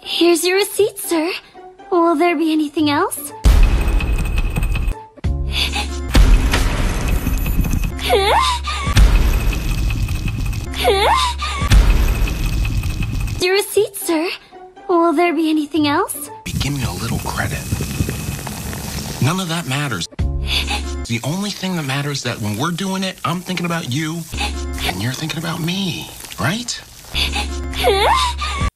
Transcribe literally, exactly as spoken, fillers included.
Here's your receipt, sir. Will there be anything else? Your receipt, sir. Will there be anything else? Give me a little credit. None of that matters. The only thing that matters is that when we're doing it, I'm thinking about you, and you're thinking about me, right?